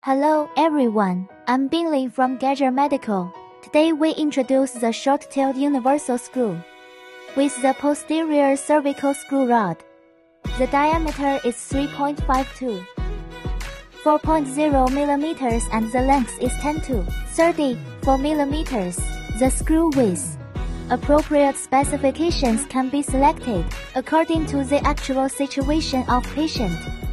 Hello everyone, I'm Binglin from Gadget Medical. Today we introduce the short-tailed universal screw with the posterior cervical screw rod. The diameter is 3.52, 4.0 millimeters and the length is 10 to 34 millimeters. The screw width. Appropriate specifications can be selected according to the actual situation of patient.